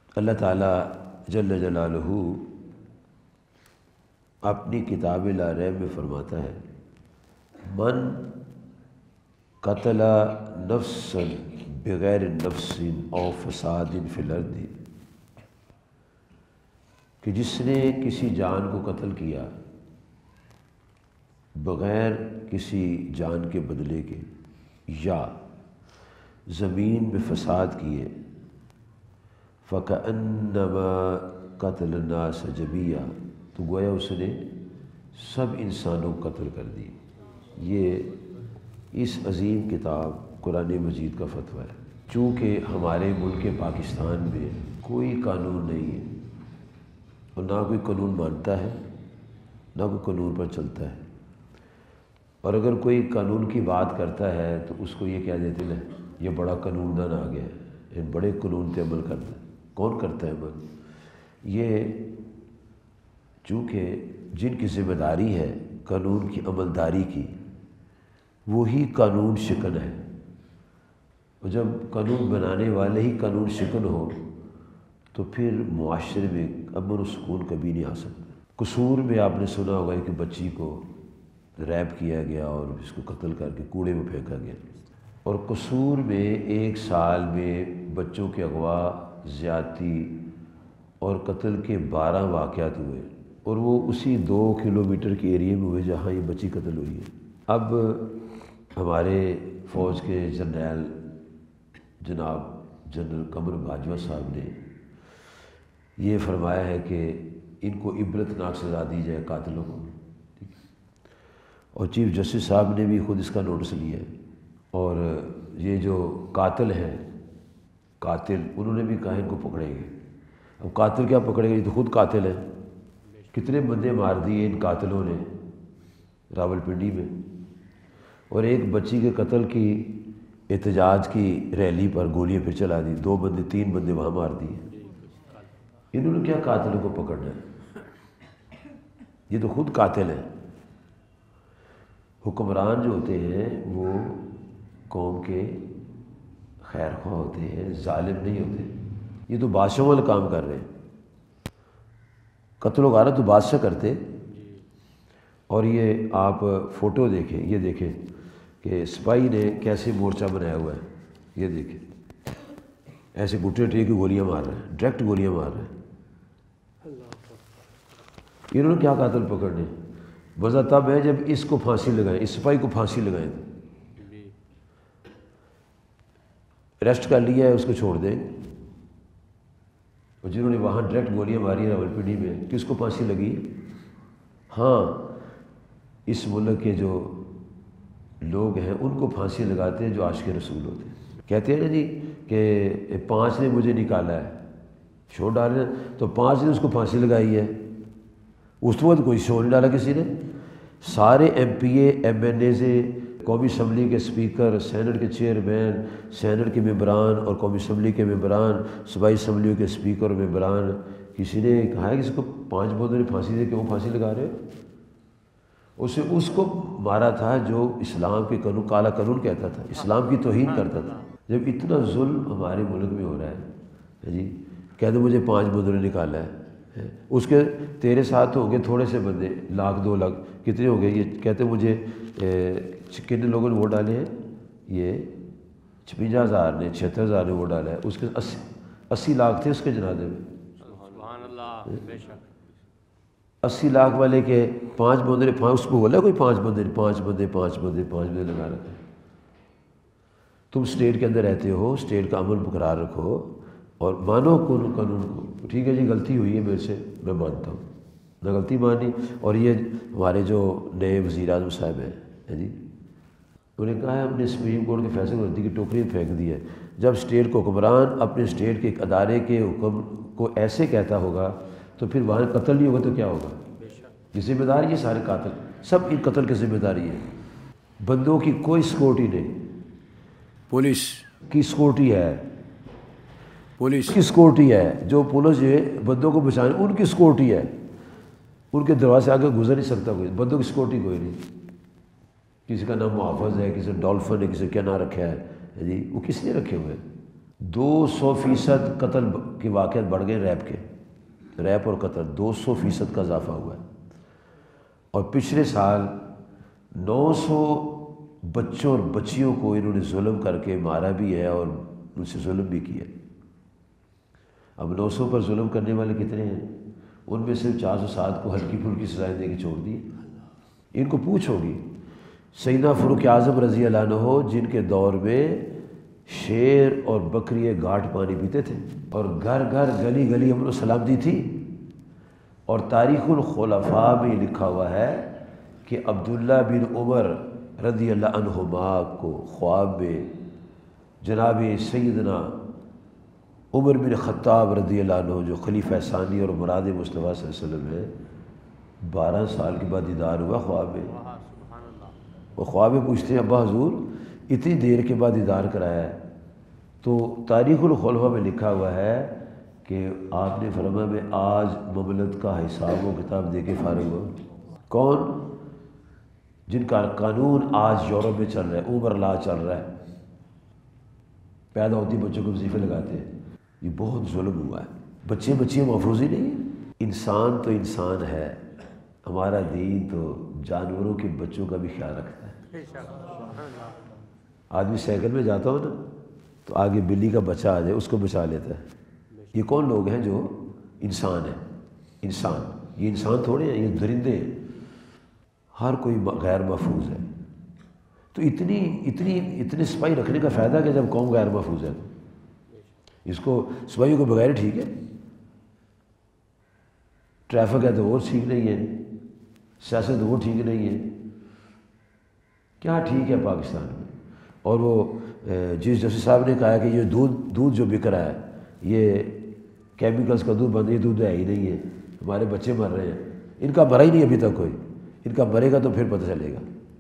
اللہ تعالیٰ جل جلالہ اپنی کتاب لا ریب میں فرماتا ہے، من قتل نفسا بغیر نفس او فساد فی الارض، کہ جس نے کسی جان کو قتل کیا بغیر کسی جان کے بدلے کے، یا زمین میں فساد کیے، فَكَأَنَّمَا قَتَلَ النَّاسَ جَمِيعًا، تو گویا اس نے سب انسانوں کو قتل کر دی۔ یہ اس عظیم کتاب قرآن مجید کا فتویٰ ہے۔ چونکہ ہمارے ملک پاکستان میں کوئی قانون نہیں ہے اور نہ کوئی قانون مانتا ہے، نہ کوئی قانون پر چلتا ہے، اور اگر کوئی قانون کی بات کرتا ہے تو اس کو یہ کہہ دیتے ہیں یہ بڑا قانون دان آ گیا ہے، یہ بڑے قانون پہ عمل کرتا ہے۔ کون کرتا ہے عمل؟ یہ چونکہ جن کی ذمہ داری ہے قانون کی عملداری کی، وہی قانون شکن ہے، اور جب قانون بنانے والے ہی قانون شکن ہو تو پھر معاشرے میں امن و سکون کبھی نہیں آ سکتا۔ قصور میں آپ نے سنا ہوگا کہ بچی کو ریپ کیا گیا اور اس کو قتل کر کے کوڑے میں پھینکا گیا، اور قصور میں 1 سال میں بچوں کے اغوا، زیادتی اور قتل کے 12 واقعات ہوئے، اور وہ اسی 2 کلومیٹر کے ایریے میں ہوئے جہاں یہ بچی قتل ہوئی ہے۔ اب ہمارے فوج کے جنرل جناب جنرل قمر باجوہ صاحب نے یہ فرمایا ہے کہ ان کو عبرتناک سزا دی جائے قاتلوں کو، اور چیف جسٹس صاحب نے بھی خود اس کا نوٹس لیا ہے، اور یہ جو قاتل ہیں، قاتل انہوں نے بھی کہا ان کو پکڑیں گے۔ اب قاتل کیا پکڑیں گے؟ یہ تو خود قاتل ہیں۔ کتنے بندے مار دیے ان قاتلوں نے راولپنڈی میں، اور ایک بچی کے قتل کی احتجاج کی ریلی پر گولیاں پھر چلا دی، 2 بندے 3 بندے وہاں مار دیے۔ انہوں نے کیا قاتلوں کو پکڑنا ہے؟ یہ تو خود قاتل ہیں۔ حکمران جو ہوتے ہیں وہ قوم کے خیر خواہ ہوتے ہیں، ظالم نہیں ہوتے۔ یہ تو بادشاہوں والا کام کر رہے ہیں، قتل و غارت تو بادشاہ کرتے۔ اور یہ آپ فوٹو دیکھیں، یہ دیکھیں کہ سپاہی نے کیسے مورچہ بنایا ہوا ہے، یہ دیکھیں ایسے گھٹنے ٹیک کی گولیاں مار رہے ہیں، ڈائریکٹ گولیاں مار رہے ہیں۔ انہوں نے کیا قاتل پکڑنے؟ وجہ تب ہے جب اس کو پھانسی لگائیں، اس سپاہی کو پھانسی لگائیں، اریسٹ کر لیا ہے اس کو چھوڑ دیں۔ اور جنہوں نے وہاں ڈائریکٹ گولیاں ماری ہیں راولپنڈی میں، کس کو پھانسی لگی؟ ہاں، اس ملک کے جو لوگ ہیں ان کو پھانسی لگاتے ہیں جو عاشق رسول ہوتے ہیں۔ کہتے ہیں نا جی کہ 5 نے مجھے نکالا ہے، شو ڈالے تو 5 نے اس کو پھانسی لگائی ہے۔ اس وقت کوئی شو نہیں ڈالا کسی نے، سارے M P A, M N A سے، قومی اسمبلی کے اسپیکر، سینٹ کے چیئرمین، سینٹ کے ممبران اور قومی اسمبلی کے ممبران، صوبائی اسمبلیوں کے اسپیکر اور ممبران، کسی نے کہا ہے کسی کو 5 بندوں نے پھانسی دے، کیوں پھانسی لگا رہے ہو؟ اس کو مارا تھا جو اسلام کے قانون، کالا قانون کہتا تھا، اسلام کی توہین کرتا تھا۔ جب اتنا ظلم ہمارے ملک میں ہو رہا ہے جی، کہتے مجھے 5 بندوں نے نکالا ہے، اس کے تیرے ساتھ ہو گئے تھوڑے سے بندے، 1 لاکھ 2 لاکھ کتنے ہو گئے؟ یہ کہتے مجھے کتنے لوگوں نے ووٹ ڈالے ہیں؟ یہ 56,000 نے، 76,000 نے ووٹ ڈالا ہے، اس کے 80 لاکھ تھے اس کے جنازے میں۔ سبحان اللہ، بے شک 80 لاکھ والے کے 5 بندے نے، اس کو بولا کوئی 5 بندے، 5 بندے لگا رکھے۔ تم اسٹیٹ کے اندر رہتے ہو، اسٹیٹ کا امن برقرار رکھو اور مانو قانون کو۔ ٹھیک ہے جی، غلطی ہوئی ہے میرے سے، میں مانتا ہوں، نہ غلطی مانی۔ اور یہ ہمارے جو نئے وزیر اعظم صاحب ہیں جی، انہوں نے کہا ہے ہم نے سپریم کورٹ کے فیصلے کو غلطی کی ٹوکری میں پھینک دی ہے۔ جب اسٹیٹ کو حکمران اپنے اسٹیٹ کے ایک ادارے کے حکم کو ایسے کہتا ہوگا تو پھر وہاں قتل نہیں ہوگا تو کیا ہوگا؟ یہ ذمہ داری ہے، سارے قاتل سب ان قتل کی ذمہ داری ہے۔ بندوں کی کوئی سیکورٹی نہیں، پولیس کی سیکورٹی ہے، پولیس کی سیکورٹی ہے، جو پولیس جو بندوں کو بچانے ان کی سیکورٹی ہے، ان کے دروازے سے آگے گزر نہیں سکتا کوئی، بندوں کی سیکورٹی کوئی نہیں۔ کسی کا نام محافظ ہے، کسی ڈولفن ہے، کسی کا کیا نام رکھا ہے جی، وہ کس نے رکھے ہوئے ہیں؟ 200% قتل کے واقعات بڑھ گئے، ریپ اور قتل 200% کا اضافہ ہوا ہے۔ اور پچھلے سال 900 بچوں اور بچیوں کو انہوں نے ظلم کر کے مارا بھی ہے اور ان سے ظلم بھی کیا۔ اب 900 پر ظلم کرنے والے کتنے ہیں؟ ان میں صرف 407 کو ہلکی پھلکی سزائیں دے کے چھوڑ دی۔ ان کو پوچھ ہوگی سیدنا فاروق اعظم رضی اللہ عنہ، جن کے دور میں شیر اور بکری گھاٹ پانی پیتے تھے اور گھر گھر گلی گلی امن و سلامتی تھی، اور تاریخ الخلفاء میں لکھا ہوا ہے کہ عبداللہ بن عمر رضی اللہ عنہما کو خواب میں جناب سیدنا عمر بن خطاب رضی اللہ عنہ جو خلیفہ ثانی اور مراد مصطفیٰ صلی اللہ علیہ وسلم ہے، 12 سال کے بعد دیدار ہوا خواب میں۔ وہ خواب میں پوچھتے ہیں ابا حضور اتنی دیر کے بعد دیدار کرایا ہے؟ تو تاریخ الخلفاء میں لکھا ہوا ہے کہ آپ نے فرمایا میں آج مملکت کا حساب و کتاب دے کے فارغ ہوں۔ کون؟ جن کا قانون آج یورپ میں چل رہا ہے، اوبر لا چل رہا ہے، پیدا ہوتی بچوں کو وظیفے لگاتے ہیں، یہ بہت ظلم ہوا ہے۔ بچیاں محفوظ ہی نہیں ہیں۔ انسان تو انسان ہے، ہمارا دین تو جانوروں کے بچوں کا بھی خیال رکھتا ہے۔ آدمی سائیکل میں جاتا ہو نا تو آگے بلی کا بچہ آ جائے اس کو بچا لیتا ہے۔ یہ کون لوگ ہیں جو انسان ہیں؟ انسان، یہ انسان تھوڑے ہیں، یہ درندے ہیں۔ ہر کوئی غیر محفوظ ہے۔ تو اتنی صفائی رکھنے کا فائدہ کہ جب قوم غیر محفوظ ہے، اس کو صفائیوں کو بغیر ٹھیک ہے۔ ٹریفک ہے تو وہ ٹھیک نہیں ہے، سیاست وہ ٹھیک نہیں ہے، کیا ٹھیک ہے پاکستان میں؟ اور وہ چیف جسٹس صاحب نے کہا کہ یہ دودھ جو بک رہا ہے یہ کیمیکلز کا دودھ بند، یہ دودھ ہے ہی نہیں ہے، ہمارے بچے مر رہے ہیں۔ ان کا مرا ہی نہیں ابھی تک کوئی، ان کا مرے گا تو پھر پتہ چلے گا۔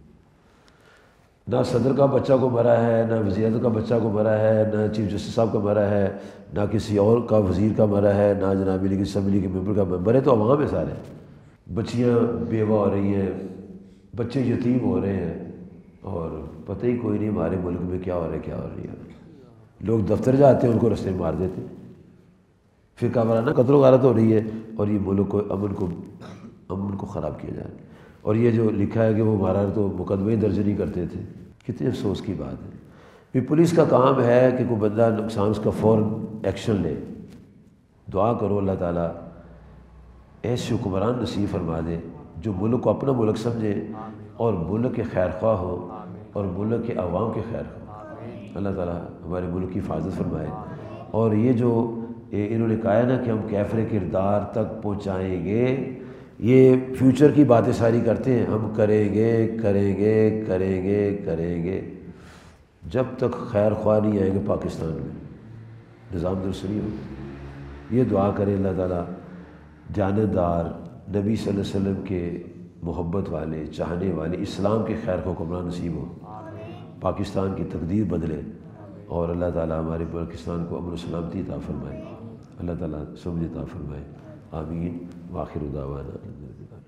نہ صدر کا بچہ کو مرا ہے، نہ وزیر اعظم کا بچہ کو مرا ہے، نہ چیف جسٹس صاحب کا مرا ہے، نہ کسی اور کا وزیر کا مرا ہے، نہ جناب لیگ اسمبلی کے ممبر کا مرے تو عوام ہے سارے۔ بچیاں بیوہ ہو رہی ہیں، بچے یتیم ہو رہے ہیں، اور پتہ ہی کوئی نہیں ہمارے ملک میں کیا ہو رہا ہے کیا ہو رہی ہے۔ لوگ دفتر جاتے ہیں ان کو رستے میں مار دیتے ہیں، پھر کہا وارانہ قتل و غارت ہو رہی ہے اور یہ ملک کو امن کو خراب کیا جا رہا ہے۔ اور یہ جو لکھا ہے کہ وہ ہمارا تو مقدمے درج نہیں کرتے تھے، کتنے افسوس کی بات ہے۔ پھر پولیس کا کام ہے کہ کوئی بندہ نقصان اس کا فوراً ایکشن لے۔ دعا کرو اللہ تعالیٰ ایسے حکمران نصیب فرما دے جو ملک کو اپنا ملک سمجھے اور ملک کے خیر خواہ ہو اور ملک کے عوام کے خیر خواہ۔ اللہ تعالیٰ ہمارے ملک کی حفاظت فرمائے۔ اور یہ جو انہوں نے کہا ہے نا کہ ہم کیفر کردار تک پہنچائیں گے، یہ فیوچر کی باتیں ساری کرتے ہیں، ہم کریں گے، جب تک خیر خواہ نہیں آئیں گے پاکستان میں نظام درست نہیں ہوگا۔ یہ دعا کریں اللہ تعالیٰ جانبدار نبی صلی اللہ علیہ وسلم کے محبت والے، چاہنے والے، اسلام کے خیر کو حکمران نصیب ہو، پاکستان کی تقدیر بدلے، اور اللہ تعالیٰ ہمارے پاکستان کو امن و سلامتی عطا فرمائے، اللہ تعالیٰ سمجھ عطا فرمائے۔ آمین۔ وآخر دعوانا